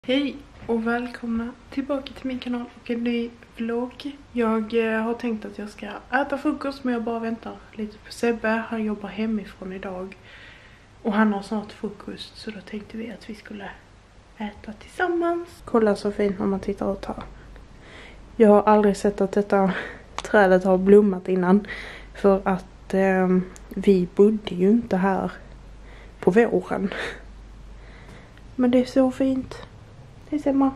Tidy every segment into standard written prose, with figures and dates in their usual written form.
Hej och välkomna tillbaka till min kanal och en ny vlogg. Jag har tänkt att jag ska äta frukost, men jag bara väntar lite på Sebbe. Han jobbar hemifrån idag och han har snart frukost, så då tänkte vi att vi skulle äta tillsammans. Kolla så fint när man tittar ut här. Jag har aldrig sett att detta trädet har blommat innan, för att vi bodde ju inte här på våren. Men det är så fint. Hej Semma.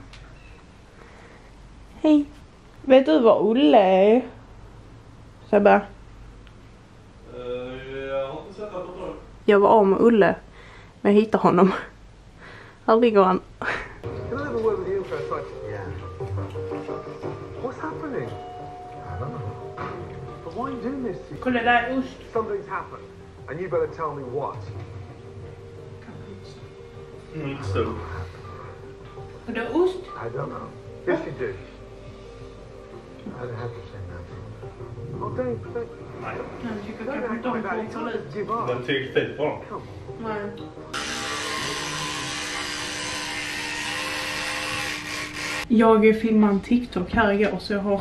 Hej. Vet du vad Olle är? Sebbe? Jag har inte sett att det. Jag var av med Olle, men jag hittade honom. Här ligger han. Can I have a word with you for a second? Yeah. What's happening? I don't know. But why are you doing this? Kolla, där är ost. Something's happened, and you better tell me what. Inte stor. Och det är ost? I don't know. Yes, you do. I'd have to say nothing. Oh, don't. Nej, Jag tycker Don't kanske act inte like that. om You får can't ut. give up. den tycker fint bra. Come on. Nej. Jag filmade en TikTok här igår, så jag har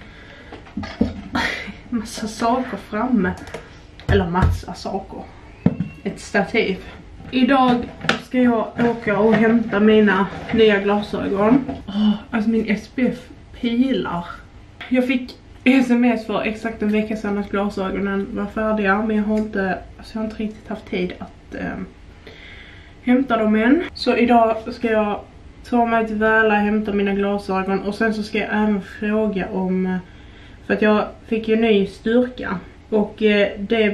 massa saker framme. Eller massa saker. Ett stativ. Idag ska jag åka och hämta mina nya glasögon. Alltså min SPF pilar. Jag fick sms för exakt en vecka sedan att glasögonen var färdiga, men jag har inte riktigt haft tid att hämta dem än. Så idag ska jag ta mig till Väla, hämta mina glasögon, och sen så ska jag även fråga om, för att jag fick ju ny styrka, och det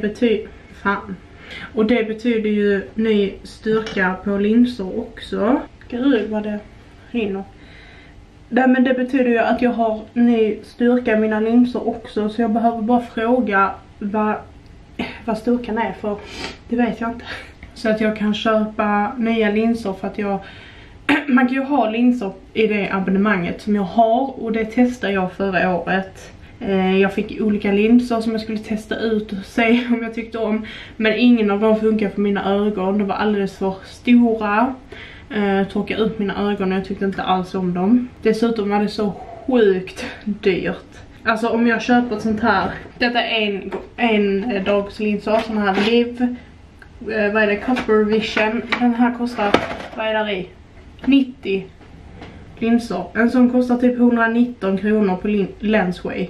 betyder ju ny styrka på linser också. Gud vad det rinner. Nej, men det betyder ju att jag har ny styrka i mina linser också, så jag behöver bara fråga vad styrkan är, för det vet jag inte. Så att jag kan köpa nya linser, för att man kan ju ha linser i det abonnemanget som jag har, och det testade jag förra året. Jag fick olika linser som jag skulle testa ut och se om jag tyckte om, men ingen av dem funkar för mina ögon. De var alldeles för stora, torkade ut mina ögon och jag tyckte inte alls om dem. Dessutom var det så sjukt dyrt. Alltså om jag köper ett sånt här, detta är en dags linser, sån här Liv, vad är det, Copper Vision. Den här kostar, vad är där i? 90 linser. En som kostar typ 119 kronor på Lensway.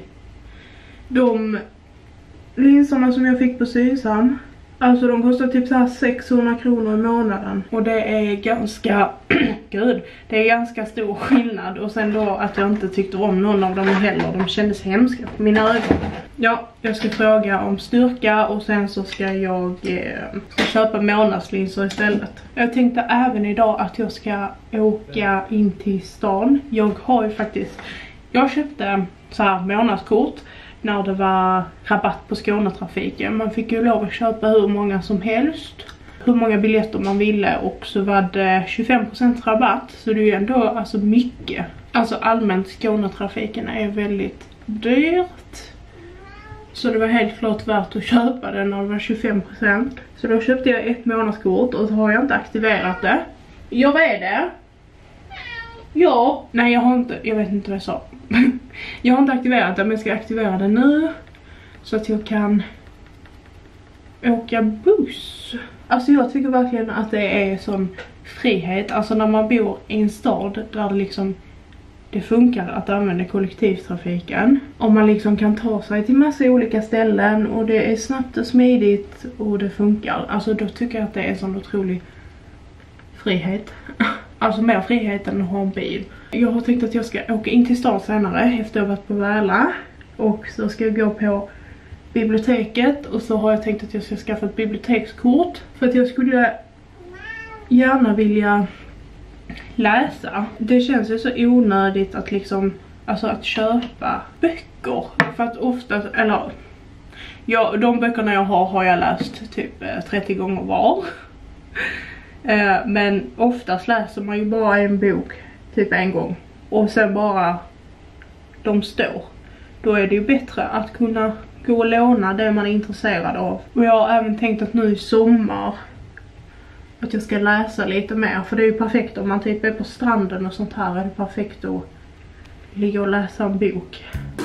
De linserna som jag fick på Synsam, alltså de kostar typ så här 600 kronor i månaden. Och det är ganska det är ganska stor skillnad. Och sen då att jag inte tyckte om någon av dem heller. De kändes hemska på mina ögon. Ja, jag ska fråga om styrka, och sen så ska jag köpa månadslinser istället. Jag tänkte även idag att jag ska åka in till stan. Jag köpte så här månadskort när det var rabatt på Skånetrafiken. Man fick ju lov att köpa hur många som helst, hur många biljetter man ville, och så var det 25% rabatt, så det är ju ändå alltså mycket. Alltså allmänt Skånetrafiken är väldigt dyrt, så det var helt klart värt att köpa den när det var 25%. Så då köpte jag ett månadskort, och så har jag inte aktiverat det. Jag är det. Ja, nej jag vet inte vad jag sa. Jag har inte aktiverat det, men jag ska aktivera det nu, så att jag kan åka buss. Alltså jag tycker verkligen att det är sån frihet. Alltså när man bor i en stad där det liksom, det funkar att använda kollektivtrafiken. Om man liksom kan ta sig till massa olika ställen, och det är snabbt och smidigt, och det funkar. Alltså då tycker jag att det är sån otrolig frihet. Alltså mer frihet än att ha en bil. Jag har tänkt att jag ska åka in till stan senare efter att jag varit på Väla. Och så ska jag gå på biblioteket, och så har jag tänkt att jag ska skaffa ett bibliotekskort. För att jag skulle gärna vilja läsa. Det känns ju så onödigt att liksom, alltså att köpa böcker. För att ofta, eller ja, de böckerna jag har jag läst typ 30 gånger var. Men oftast läser man ju bara en bok typ en gång, och sen bara de står. Då är det ju bättre att kunna gå och låna det man är intresserad av. Och jag har även tänkt att nu i sommar att jag ska läsa lite mer. För det är ju perfekt om man typ är på stranden och sånt här. Är det perfekt att ligga och läsa en bok.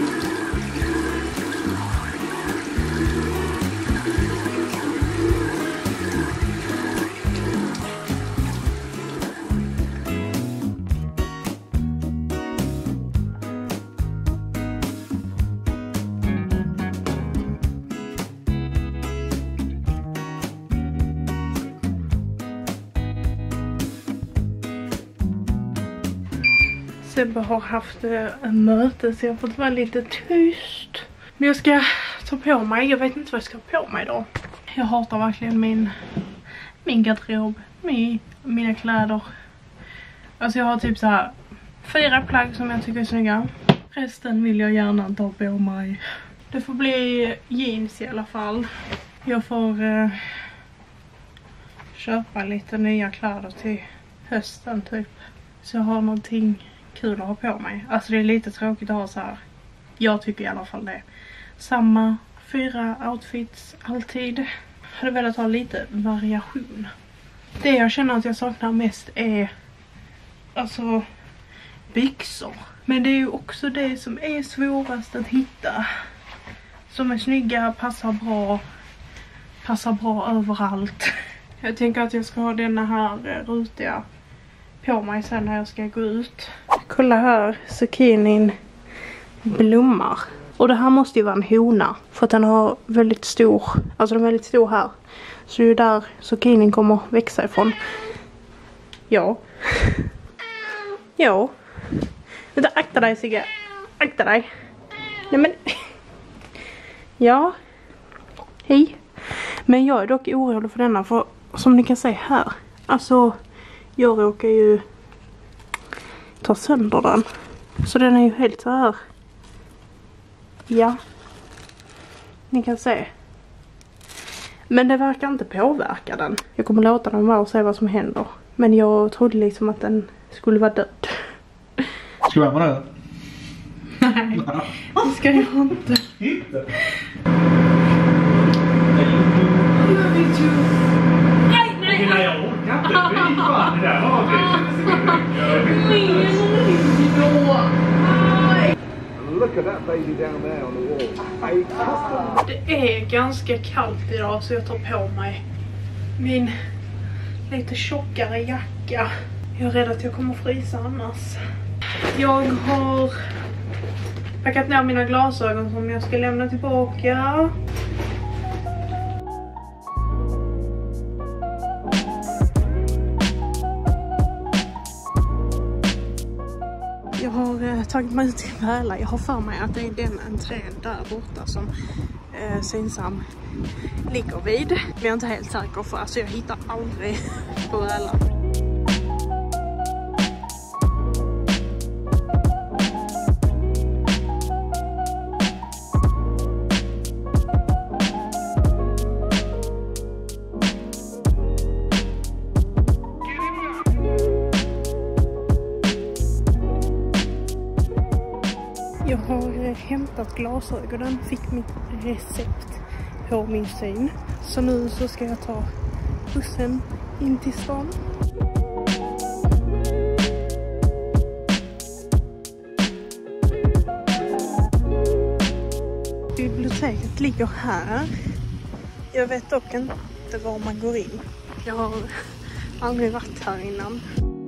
Sebbe har haft en möte så jag har fått vara lite tyst. Men jag ska ta på mig, jag vet inte vad jag ska ha på mig då. Jag hatar verkligen min garderob, mina kläder. Alltså jag har typ så här 4 plagg som jag tycker är snygga. Resten vill jag gärna ta på mig. Det får bli jeans i alla fall. Jag får köpa lite nya kläder till hösten typ. Så jag har någonting kul att ha på mig. Alltså det är lite tråkigt att ha så här. Jag tycker i alla fall det. Samma 4 outfits alltid. Jag hade velat ha lite variation. Det jag känner att jag saknar mest är alltså byxor. Men det är ju också det som är svårast att hitta. Som är snygga, passar bra överallt. Jag tänker att jag ska ha denna här rutiga på mig sen när jag ska gå ut. Kolla här, zucchinin blommar. Och det här måste ju vara en hona. För att den har väldigt stor, alltså den är väldigt stor här. Så det är där zucchinin kommer växa ifrån. Ja. Ja. Vänta, akta dig Sigge. Akta dig. Nej men. Ja. Hej. Men jag är dock orolig för denna. För som ni kan se här. Alltså. Jag råkar ju ta sönder den. Så den är ju helt så här. Ja. Ni kan se. Men det verkar inte påverka den. Jag kommer låta den vara och se vad som händer. Men jag trodde liksom att den skulle vara död. Ska du värma den? Nej, det ska jag inte. Inte? Nej, jag orkar inte. Fy fan, det där var Look at that baby down there on the wall. Det är ganska kallt idag så jag tar på mig min lite tjockare jacka. Jag är rädd att jag kommer frysa annars. Jag har packat ner mina glasögon som jag ska lämna tillbaka. Jag har tagit mig ut till Väla. Jag har för mig att det är den entrén där borta som Synsam ligger vid. Men jag är inte helt säker för alltså jag hittar aldrig på Väla. Jag har hämtat glasögonen, fick mitt recept på min syn. Så nu så ska jag ta bussen in till stan. Biblioteket ligger här. Jag vet dock inte var man går in. Jag har aldrig varit här innan.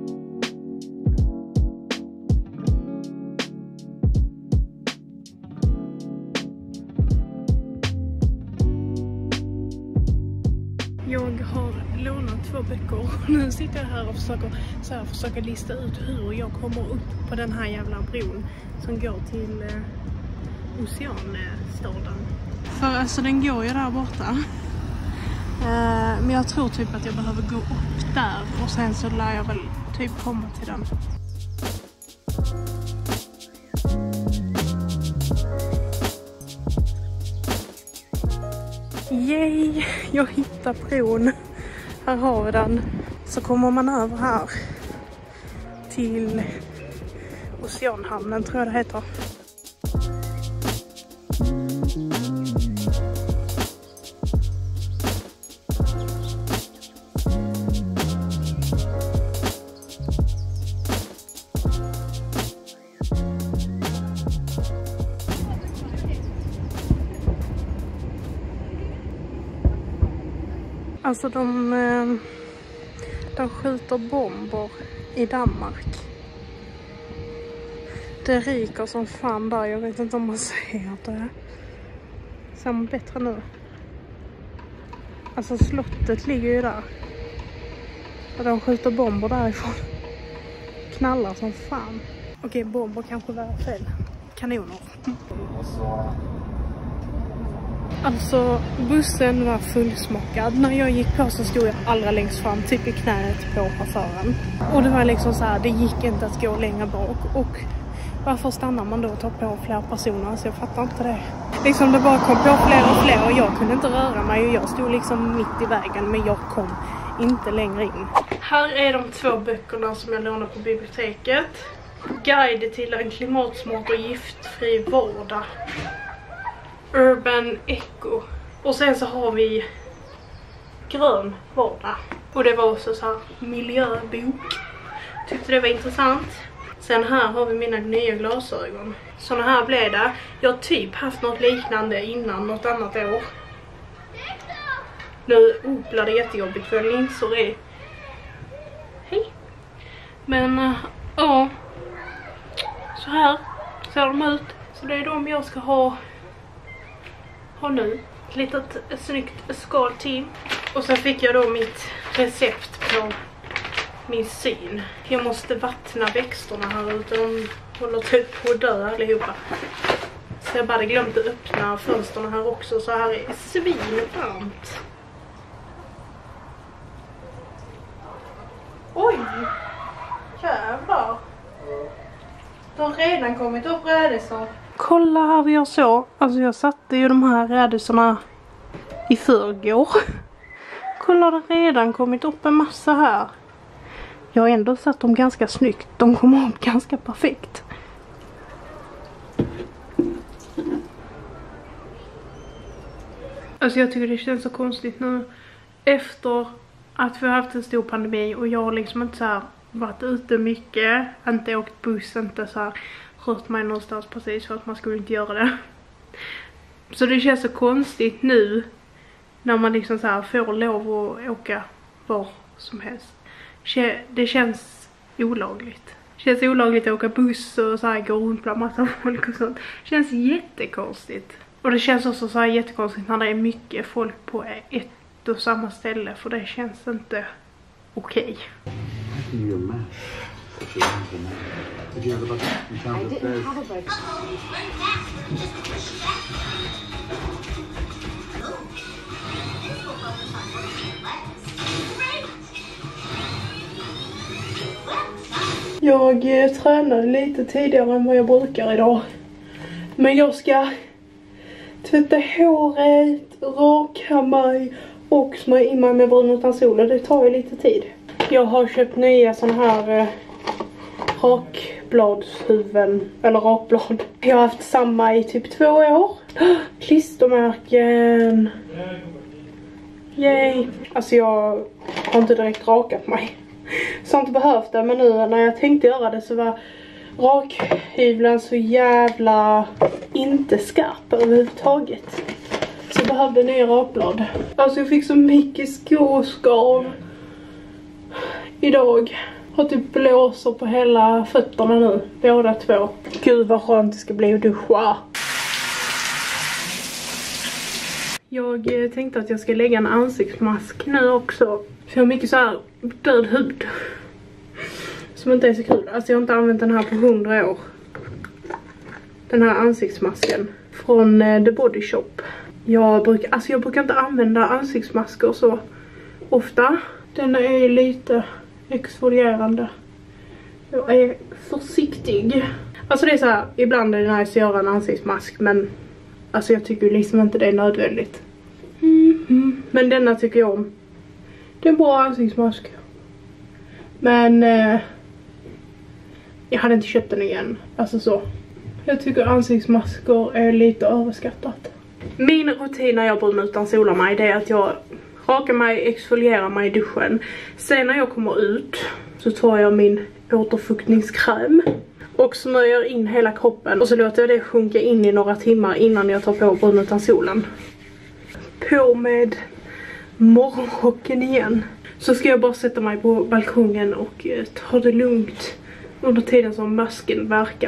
Jag har lånat 2 böcker. Nu sitter jag här och försöker lista ut hur jag kommer upp på den här jävla bron som går till Oceanstaden. För alltså den går ju där borta. Men jag tror typ att jag behöver gå upp där och sen så lär jag väl typ komma till den. Yay! Jag hittar bron. Här har vi den. Så kommer man över här till Oceanhamnen tror jag det heter. Alltså de skjuter bomber i Danmark. Det ryker som fan där. Jag vet inte om man ser det. Ser man bättre nu? Alltså slottet ligger ju där. Och de skjuter bomber därifrån. Knallar som fan. Okej, bomber kanske var fel. Kanoner. Alltså bussen var fullsmockad. När jag gick på så stod jag allra längst fram, typ i knät på chauffören. Och det var liksom så här, det gick inte att gå längre bak. Och varför stannar man då och tar på fler personer? Alltså jag fattar inte det. Liksom det bara kom på fler och fler och jag kunde inte röra mig. Och jag stod liksom mitt i vägen, men jag kom inte längre in. Här är de 2 böckerna som jag lånade på biblioteket. Guide till en klimatsmart och giftfri vardag. Urban Eco. Och sen så har vi grön vardag. Och det var också så här miljöbok. Tyckte det var intressant. Sen här har vi mina nya glasögon. Såna här blev det. Jag har typ haft något liknande innan något annat år. Nu blir det jättejobbigt för linser är. Hej. Men ja. Så här ser de ut. Så det är de jag ska ha nu. Ett litet snyggt skal till. Och sen fick jag då mitt recept på min syn. Jag måste vattna växterna här ute. De håller typ på att dö allihopa. Så jag bara hade glömt att öppna fönsterna här också. Så här är svinvarmt. Oj! Jävlar! Det har redan kommit upp rädisor. Kolla här vi gör så. Alltså jag satte ju de här rädisorna i förrgår. Kolla, det har redan kommit upp en massa här. Jag har ändå satt dem ganska snyggt. De kommer upp ganska perfekt. Alltså jag tycker det känns så konstigt nu. Efter att vi har haft en stor pandemi och jag har liksom inte så här varit ute mycket. Inte åkt buss, inte så här rört mig någonstans precis för att man skulle inte göra det. Så det känns så konstigt nu när man liksom så här får lov att åka var som helst. Det känns olagligt. Det känns olagligt att åka buss och så här gå runt bland massa folk och sånt. Det känns jättekonstigt. Och det känns också så här jättekonstigt när det är mycket folk på ett och samma ställe. För det känns inte okej. Jag tränade lite tidigare än vad jag brukar idag. Men jag ska tvätta håret, raka mig och smörja in mig med brun utan sol. Det tar ju lite tid. Jag har köpt nya såna här rakbladshuvuden, eller rakblad. Jag har haft samma i typ 2 år. Klistermärken. Yay. Alltså jag har inte direkt rakat mig. Så har inte behövt det, men nu när jag tänkte göra det så var rakhyvlen så jävla inte skarp överhuvudtaget. Så jag behövde nya rakblad. Alltså jag fick så mycket skoskav idag. Har typ blåsor på hela fötterna nu, båda 2. Gud vad skönt det ska bli att duscha. Jag tänkte att jag ska lägga en ansiktsmask nu också. För jag har mycket så här död hud. Som inte är så kul. Alltså jag har inte använt den här på 100 år. Den här ansiktsmasken. Från The Body Shop. Jag brukar inte använda ansiktsmasker så ofta. Den är lite exfolierande. Jag är försiktig. Alltså det är så här, ibland är det nice att göra en ansiktsmask. Men alltså jag tycker liksom inte det är nödvändigt. Men denna tycker jag om. Det är en bra ansiktsmask. Men jag hade inte köpt den igen. Alltså så. Jag tycker ansiktsmasker är lite överskattat. Min rutin när jag brun utan solar mig, det är att jag rakar mig, exfolierar mig i duschen. Sen när jag kommer ut så tar jag min återfuktningskräm och smörjer in hela kroppen. Och så låter jag det sjunka in i några timmar innan jag tar på brun utan solen. På med morgonrocken igen. Så ska jag bara sätta mig på balkongen och ta det lugnt under tiden som masken verkar.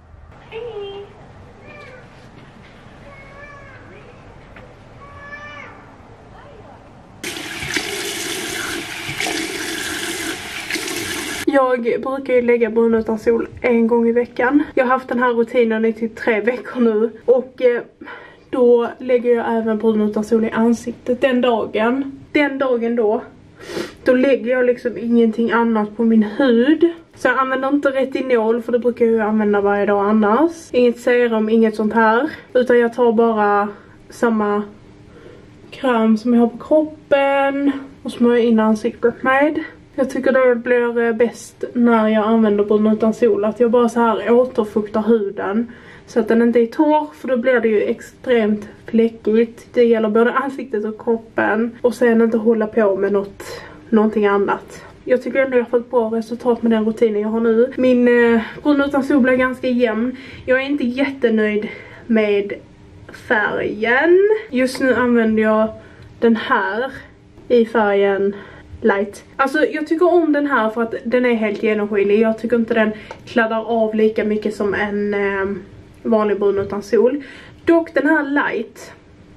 Jag brukar ju lägga brun utan sol en gång i veckan. Jag har haft den här rutinen i typ 3 veckor nu. Och då lägger jag även brun utan sol i ansiktet den dagen. Den dagen då lägger jag liksom ingenting annat på min hud. Så jag använder inte retinol, för det brukar jag ju använda varje dag annars. Inget serum, inget sånt här. Utan jag tar bara samma kräm som jag har på kroppen och smörjer in ansiktet med. Jag tycker det blir bäst när jag använder brun utan sol. Att jag bara så här återfuktar huden. Så att den inte är torr, för då blir det ju extremt fläckigt. Det gäller både ansiktet och kroppen. Och sen inte hålla på med någonting annat. Jag tycker ändå jag har fått bra resultat med den rutinen jag har nu. Min brun utan sol blir ganska jämn. Jag är inte jättenöjd med färgen. Just nu använder jag den här i färgen light. Alltså jag tycker om den här för att den är helt genomskinlig. Jag tycker inte den kladdar av lika mycket som en vanlig brun utan sol. Dock den här light,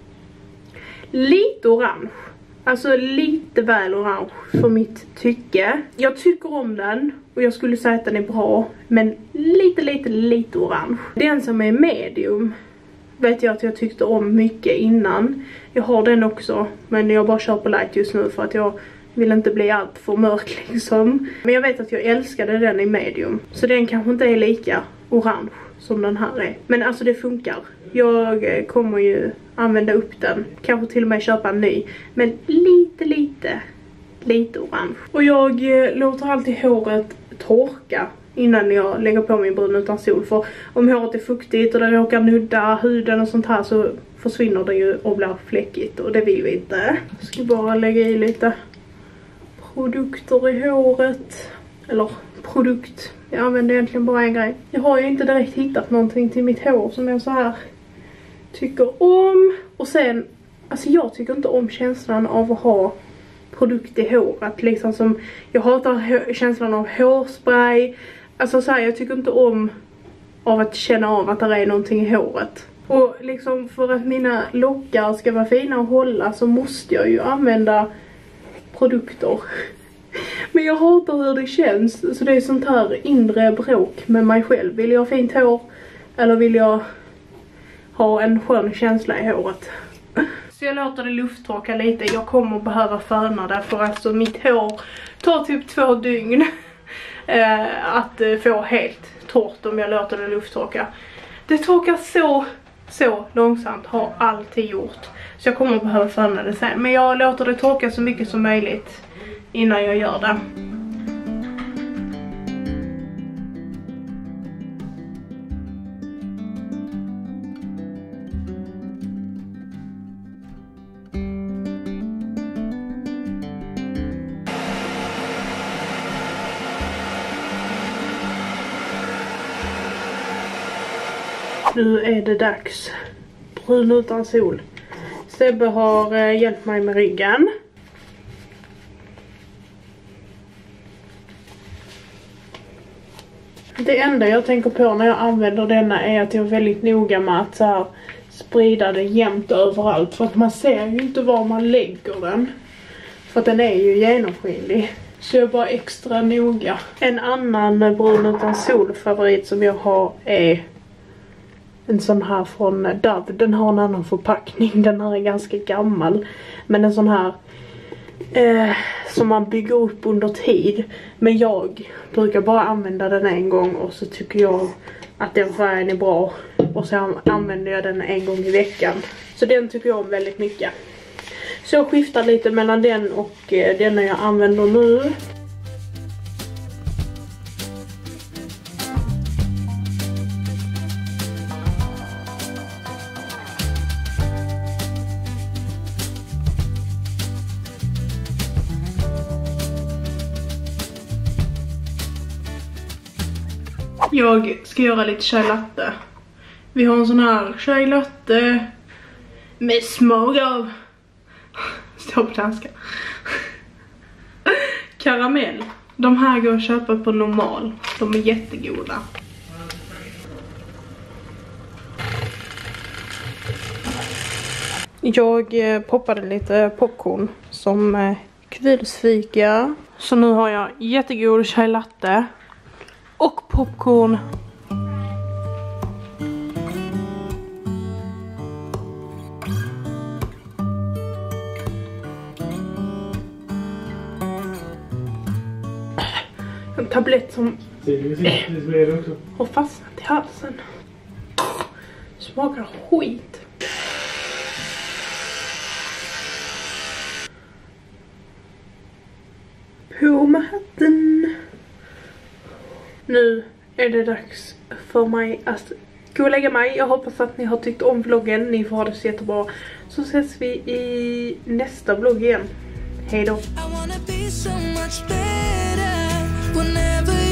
lite orange. Alltså lite väl orange för mitt tycke. Jag tycker om den och jag skulle säga att den är bra. Men lite orange. Den som är medium vet jag att jag tyckte om mycket innan. Jag har den också, men jag bara kör på light just nu för att jag vill inte bli allt för mörk liksom. Men jag vet att jag älskade den i medium. Så den kanske inte är lika orange som den här är. Men alltså det funkar. Jag kommer ju använda upp den. Kanske till och med köpa en ny. Men lite orange. Och jag låter alltid håret torka innan jag lägger på min brun utan sol. För om håret är fuktigt och det råkar nudda huden och sånt här så försvinner det ju och blir fläckigt. Och det vill vi inte. Jag ska bara lägga i lite produkter i håret. Eller produkt. Jag använder egentligen bara en grej. Jag har ju inte direkt hittat någonting till mitt hår som jag så här tycker om. Och sen, alltså jag tycker inte om känslan av att ha produkt i håret. Liksom som, jag hatar känslan av hårspray. Alltså så här, jag tycker inte om av att känna av att det är någonting i håret. Och liksom för att mina lockar ska vara fina och hålla så måste jag ju använda produkter. Men jag hatar hur det känns. Så det är sånt här inre bråk med mig själv. Vill jag ha fint hår? Eller vill jag ha en skön känsla i håret? Så jag låter det lufttorka lite. Jag kommer behöva föna det. För alltså mitt hår tar typ 2 dygn. Att få helt torrt om jag låter det lufttorka. Det torkar så långsamt. Har alltid gjort. Så jag kommer behöva föna det sen. Men jag låter det torka så mycket som möjligt innan jag gör det. Nu är det dags. Brun utan sol. Sebbe har hjälpt mig med ryggen. Det enda jag tänker på när jag använder denna är att jag är väldigt noga med att så här sprida det jämnt överallt. För att man ser ju inte var man lägger den. För att den är ju genomskinlig. Så jag är bara extra noga. En annan brun utan sol favorit som jag har är en sån här från Dove. Den har en annan förpackning. Den här är ganska gammal. Men en sån här som man bygger upp under tid. Men jag brukar bara använda den en gång. Och så tycker jag att den färgen är bra. Och så använder jag den en gång i veckan. Så den tycker jag om väldigt mycket. Så jag skiftar lite mellan den och den jag använder nu. Jag ska göra lite chai latte. Vi har en sån här chai latte med smak av står på danska. Karamell. De här går att köpa på normal. De är jättegoda. Jag poppade lite popcorn som kvällsfika. Så nu har jag jättegod chai latte och popcorn. En tablett som har fastnat i halsen. Smakar skit. På med hatten. Nu är det dags för mig att gå och lägga mig. Jag hoppas att ni har tyckt om vloggen. Ni får ha det så jättebra. Så ses vi i nästa vlogg igen. Hej då.